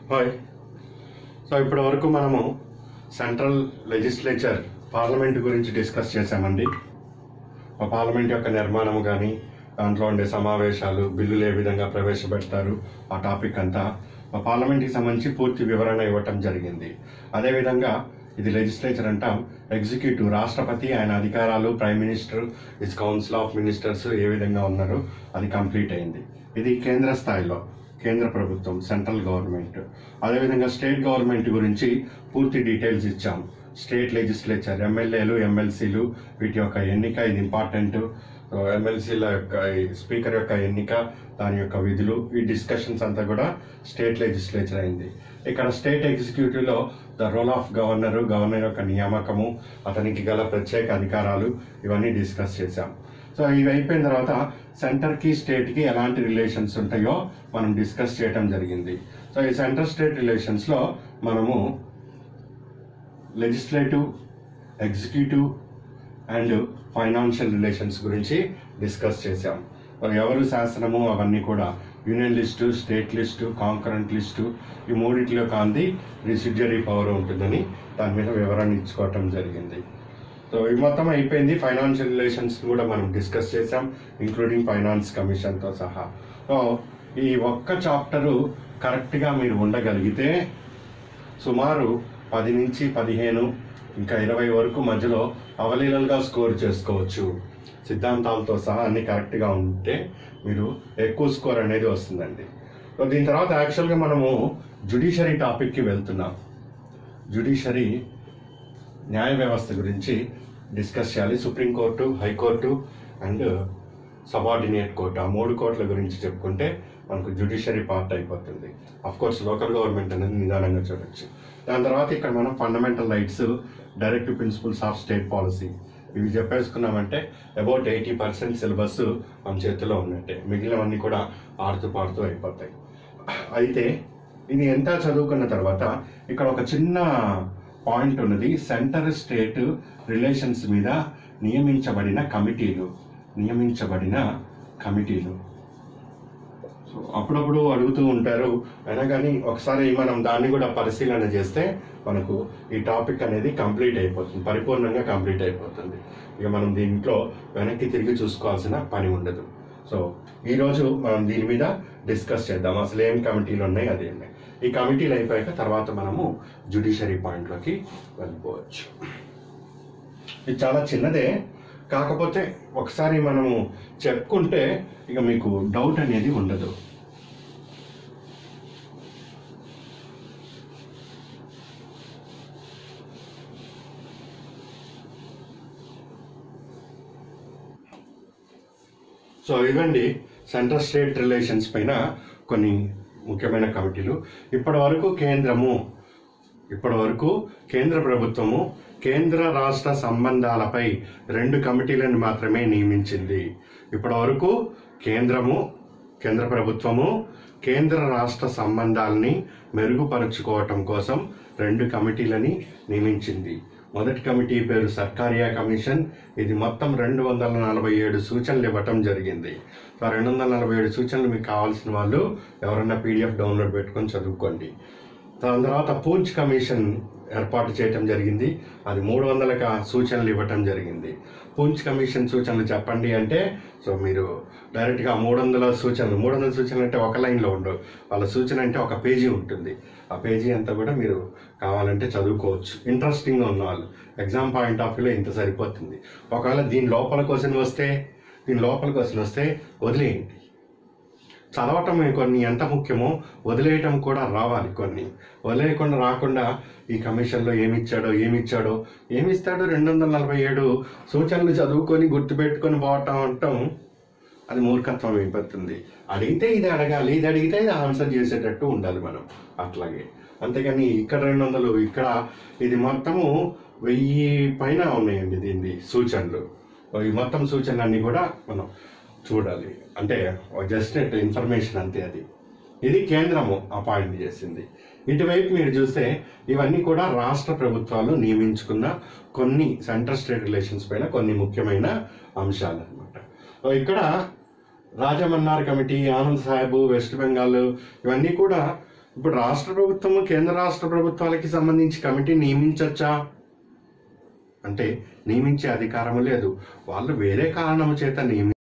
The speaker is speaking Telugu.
హాయ్. సో ఇప్పటి వరకు మనము సెంట్రల్ లెజిస్లేచర్ పార్లమెంట్ గురించి డిస్కస్ చేశామండి. ఆ పార్లమెంట్ యొక్క నిర్మాణం కానీ దాంట్లో ఉండే సమావేశాలు, బిల్లులు ఏ విధంగా ప్రవేశపెడతారు, ఆ టాపిక్ అంతా ఆ పార్లమెంట్కి సంబంధించి పూర్తి వివరణ ఇవ్వటం జరిగింది. అదేవిధంగా ఇది లెజిస్లేచర్ అంటాం, ఎగ్జిక్యూటివ్ రాష్ట్రపతి, ఆయన అధికారాలు, prime minister, is council of ministers ఏ విధంగా ఉన్నారో అది కంప్లీట్ అయింది. ఇది కేంద్ర స్థాయిలో కేంద్ర ప్రభుత్వం, సెంట్రల్ గవర్నమెంట్. అదేవిధంగా స్టేట్ గవర్నమెంట్ గురించి పూర్తి డీటెయిల్స్ ఇచ్చాం. స్టేట్ లెజిస్లేచర్, ఎమ్మెల్యేలు, ఎమ్మెల్సీలు, వీటి యొక్క ఎన్నిక, ఇది ఇంపార్టెంట్. ఎమ్మెల్సీల యొక్క స్పీకర్ యొక్క ఎన్నిక, దాని యొక్క విధులు, ఈ డిస్కషన్స్ అంతా కూడా స్టేట్ లెజిస్లేచర్ అయింది. ఇక్కడ స్టేట్ ఎగ్జిక్యూటివ్లో the role of governor, governor యొక్క నియామకము, అతనికి గల ప్రత్యేక అధికారాలు, ఇవన్నీ డిస్కస్ చేశాం. సో ఇవి అయిపోయిన తర్వాత సెంటర్కి స్టేట్కి ఎలాంటి రిలేషన్స్ ఉంటాయో మనం డిస్కస్ చేయడం జరిగింది. సో ఈ సెంటర్ స్టేట్ రిలేషన్స్లో మనము legislative, executive and financial relations గురించి డిస్కస్ చేశాం. ఎవరు శాసనము, అవన్నీ కూడా union list, state list, concurrent list, ఈ మూడింటిలో కాంతి రిసిడ్యూరీ పవర్ ఉంటుందని దాని మీద వివరణ ఇచ్చుకోవటం జరిగింది. సో ఇవి మొత్తం అయిపోయింది. ఫైనాన్షియల్ రిలేషన్స్ కూడా మనం డిస్కస్ చేసాం, ఇంక్లూడింగ్ ఫైనాన్స్ కమిషన్తో సహా. సో ఈ ఒక్క చాప్టరు కరెక్ట్గా మీరు ఉండగలిగితే సుమారు 10 నుంచి 15 ఇంకా 20 వరకు మధ్యలో అవలీలలుగా స్కోర్ చేసుకోవచ్చు. సిద్ధాంతాలతో సహా అన్ని కరెక్ట్గా ఉంటే మీరు ఎక్కువ స్కోర్ అనేది వస్తుందండి. సో దీని తర్వాత యాక్చువల్గా మనము జ్యుడిషియరీ టాపిక్కి వెళ్తున్నాం. జ్యుడిషియరీ న్యాయ వ్యవస్థ గురించి డిస్కస్ చేయాలి. Supreme court, high court and subordinate court, ఆ 3 కోర్టుల గురించి చెప్పుకుంటే మనకు జ్యుడిషియరీ పార్ట్ అయిపోతుంది. అఫ్కోర్స్ లోకల్ గవర్నమెంట్ అనేది నిదానంగా చూడొచ్చు. దాని తర్వాత ఇక్కడ మనం fundamental rights, directive principles of state policy, ఇవి చెప్పేసుకున్నామంటే అబౌట్ 80% సిలబస్ మన చేతిలో ఉన్నట్టే. మిగిలినవన్నీ కూడా ఆడుతూ పాడుతూ అయిపోతాయి. అయితే ఇది ఎంత చదువుకున్న తర్వాత ఇక్కడ ఒక చిన్న పాయింట్ ఉన్నది. సెంటర్ స్టేట్ రిలేషన్స్ మీద నియమించబడిన కమిటీలు. సో అప్పుడప్పుడు అడుగుతూ ఉంటారు, అయినా కానీ ఒకసారి మనం దాన్ని కూడా పరిశీలన చేస్తే మనకు ఈ టాపిక్ అనేది కంప్లీట్ అయిపోతుంది, పరిపూర్ణంగా కంప్లీట్ అయిపోతుంది. ఇక మనం దీంట్లో వెనక్కి తిరిగి చూసుకోవాల్సిన పని ఉండదు. సో ఈరోజు మనం దీని మీద డిస్కస్ చేద్దాం, అసలు ఏం కమిటీలు ఉన్నాయి, అది ఉన్నాయి. ఈ కమిటీలు అయిపోయాక తర్వాత మనము జ్యుడిషియరీ పాయింట్లోకి వెళ్ళిపోవచ్చు. ఇది చాలా చిన్నదే, కాకపోతే ఒకసారి మనము చెప్పుకుంటే ఇక మీకు డౌట్ అనేది ఉండదు. సో ఇవండి సెంట్రల్ స్టేట్ రిలేషన్స్ పైన కొన్ని ముఖ్యమైన కమిటీలు. ఇప్పటి వరకు కేంద్ర ప్రభుత్వము కేంద్ర రాష్ట్ర సంబంధాలపై 2 కమిటీలను మాత్రమే నియమించింది. ఇప్పటి వరకు కేంద్ర ప్రభుత్వము కేంద్ర రాష్ట్ర సంబంధాలని మెరుగుపరుచుకోవటం కోసం 2 కమిటీలని నియమించింది. మొదటి కమిటీ పేరు సర్కారియా కమిషన్. ఇది మొత్తం 247 సూచనలు ఇవ్వటం జరిగింది. ఆ 247 సూచనలు మీకు కావాల్సిన వాళ్ళు ఎవరన్నా PDF డౌన్లోడ్ పెట్టుకొని చదువుకోండి. దాని తర్వాత పూంచ్ కమిషన్ ఏర్పాటు చేయటం జరిగింది. అది 300 సూచనలు ఇవ్వటం జరిగింది. పూంచ్ కమిషన్ సూచనలు చెప్పండి అంటే సో మీరు డైరెక్ట్గా 300 సూచనలు అంటే ఒక లైన్లో ఉండవు. వాళ్ళ సూచన అంటే ఒక పేజీ ఉంటుంది. ఆ పేజీ అంతా కూడా మీరు కావాలంటే చదువుకోవచ్చు. ఇంట్రెస్టింగ్గా ఉన్న వాళ్ళు ఎగ్జామ్ పాయింట్ ఆఫ్ వ్యూలో ఇంత సరిపోతుంది. ఒకవేళ దీని లోపల క్వశ్చన్ వస్తే వదిలేయండి. చదవటం కొన్ని ఎంత ముఖ్యమో వదిలేయటం కూడా రావాలి. కొన్ని వదిలేయకుండా రాకుండా ఈ కమిషన్లో ఏమిచ్చాడో ఏమిస్తాడో 247 సూచనలు చదువుకొని గుర్తుపెట్టుకొని పోవటం అంటాం, అది మూర్ఖత్వం అయిపోతుంది. అడిగితే ఇది అడగాలి, ఇది అడిగితే ఇది ఆన్సర్ చేసేటట్టు ఉండాలి మనం. అట్లాగే అంతేగాని ఇక్కడ 200, ఇక్కడ ఇది మొత్తము 1000 పైన ఉన్నాయండి దీన్ని సూచనలు. ఈ మొత్తం సూచనలన్నీ కూడా మనం చూడాలి. అంటే జస్ట్ ఇన్ఫర్మేషన్ అంతే. ఇది కేంద్రము అపాయింట్ చేసింది. ఇటువైపు మీరు చూస్తే ఇవన్నీ కూడా రాష్ట్ర ప్రభుత్వాలు నియమించుకున్న కొన్ని సెంట్రల్ స్టేట్ రిలేషన్స్ పైన కొన్ని ముఖ్యమైన అంశాలు అన్నమాట. ఇక్కడ రాజమన్నార్ కమిటీ, ఆనంద్ సాహెబ్, వెస్ట్ బెంగాల్, ఇవన్నీ కూడా ఇప్పుడు రాష్ట్ర ప్రభుత్వము కేంద్ర రాష్ట్ర ప్రభుత్వాలకి సంబంధించి కమిటీ నియమించచ్చా అంటే నియమించే అధికారం లేదు. వాళ్ళు వేరే కారణం చేత